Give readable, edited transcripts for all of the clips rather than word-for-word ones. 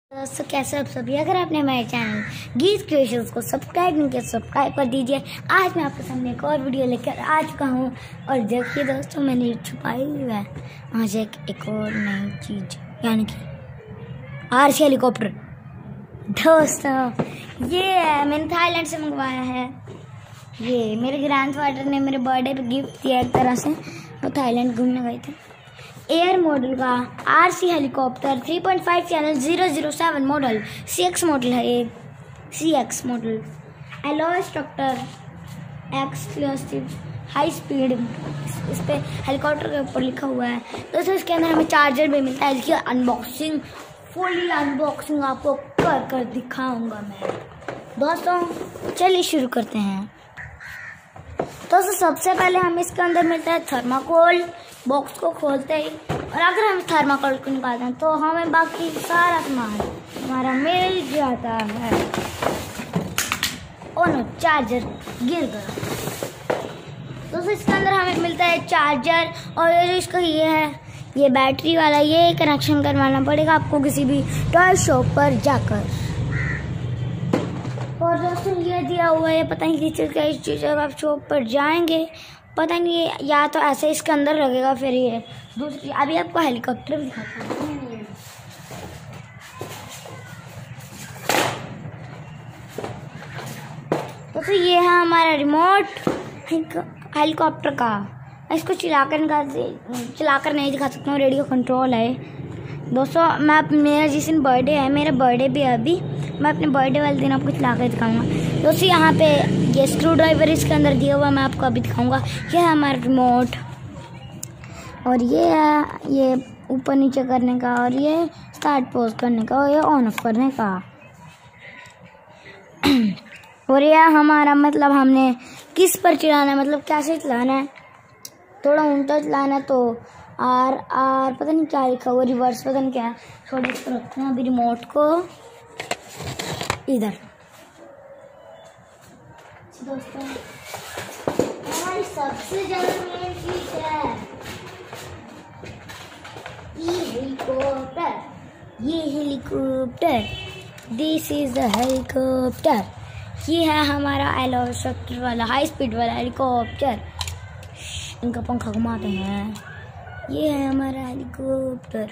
दोस्तों कैसे आप सभी। अगर आपने हमारे चैनल गीत क्रिएशंस को सब्सक्राइब नहीं किया सब्सक्राइब कर दीजिए। आज मैं आपके सामने एक और वीडियो लेकर आ चुका हूँ और देखिए दोस्तों मैंने छुपाई हुई है आज एक और नई चीज़, यानी कि आरसी हेलीकॉप्टर। दोस्तों ये है, मैंने थाईलैंड से मंगवाया है। ये मेरे ग्रैंडफादर ने मेरे बर्थडे पे गिफ्ट दिया एक तरह से, वो थाईलैंड घूमने गए थे। एयर मॉडल का RC helicopter 3.5 channel 007 model CX model है ये, CX model. Alloy structure exclusive high speed, इस पे हेलीकॉप्टर के ऊपर लिखा हुआ है। दोस्तों इसके अंदर हमें चार्जर भी मिलता है। इसकी अनबॉक्सिंग फुली अनबॉक्सिंग आपको कर दिखाऊंगा मैं। दोस्तों चलिए शुरू करते हैं। दोस्तों सबसे पहले हमें इसके अंदर मिलता है थर्माकोल। बॉक्स को खोलते ही और अगर हम थर्माकोल को निकालते हैं तो हमें बाकी सारा सामान हमारा मिल जाता है। ओ नो, चार्जर गिर गया। दोस्तों इसके अंदर हमें मिलता है चार्जर और ये जो इसका ये है, ये बैटरी वाला, ये कनेक्शन करवाना पड़ेगा आपको किसी भी टॉय शॉप पर जाकर। और दोस्तों ये दिया हुआ है, पता नहीं किस चीज़ जब आप शॉप पर जाएंगे पता नहीं, या तो ऐसे इसके अंदर लगेगा। फिर ये दूसरी, अभी आपको हेलीकॉप्टर भी दिखाता हूँ। दोस्तों ये है हमारा रिमोट हेलीकॉप्टर का। इसको चलाकर नहीं दिखा सकता हूँ, रेडियो कंट्रोल है। दोस्तों मेरा जिस दिन बर्थडे है, मेरा बर्थडे भी अभी, मैं अपने बर्थडे वाले दिन आपको चला कर दिखाऊंगा। दोस्तों यहाँ पे ये स्क्रू ड्राइवर इसके अंदर दिया हुआ, मैं आपको अभी दिखाऊंगा। ये है हमारा रिमोट और ये है ये ऊपर नीचे करने का, और ये स्टार्ट पॉज करने का, और ये ऑन ऑफ करने का। और ये हमारा मतलब हमने किस पर चलाना है, मतलब कैसे चलाना है। थोड़ा उल्टा चलाना है तो आर पता नहीं क्या लिखा हुआ, रिवर्स पता नहीं क्या है। थोड़ा इस पर रखते हैं अभी रिमोट को इधर। दोस्तों हमारी सबसे ज़्यादा मेन चीज है ये helicopter. This is the helicopter. ये है हमारा एलॉय स्ट्रक्चर वाला हाई स्पीड वाला हेलीकॉप्टर। इनका पंखा घुमाते हैं। ये है हमारा हेलीकॉप्टर।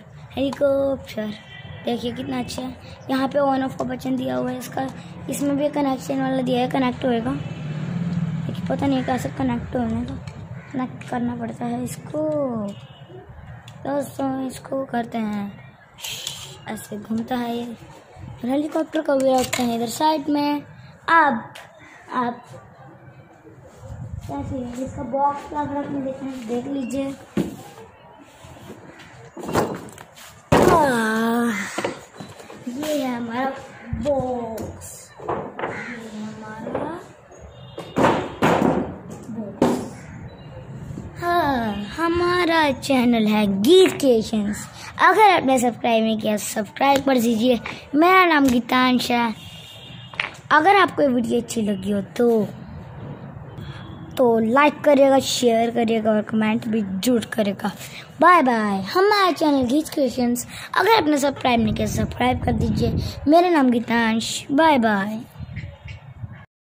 देखिए कितना अच्छा है। यहाँ पे ऑन ऑफ का बटन दिया हुआ है इसका, इसमें भी कनेक्शन वाला दिया है, कनेक्ट होएगा। लेकिन पता नहीं कैसे कनेक्ट होने का, कनेक्ट करना पड़ता है इसको। दोस्तों इसको करते हैं, ऐसे घूमता है ये हेलीकॉप्टर को भी रखते हैं इधर साइड में। अब आप कैसे इसका बॉक्स देख लीजिए। ये है हमारा बॉक्स, हाँ हमारा चैनल है गीत क्रिएशंस। अगर आपने सब्सक्राइब नहीं किया सब्सक्राइब कर दीजिए। मेरा नाम गीतांश है। अगर आपको ये वीडियो अच्छी लगी हो तो लाइक करिएगा, शेयर करिएगा और कमेंट भी जरूर करेगा। Bye bye. हमारे चैनल गीत क्रिएशंस, अगर आपने सब्सक्राइब नहीं किया सब्सक्राइब कर दीजिए। मेरा नाम गीतांश। Bye bye.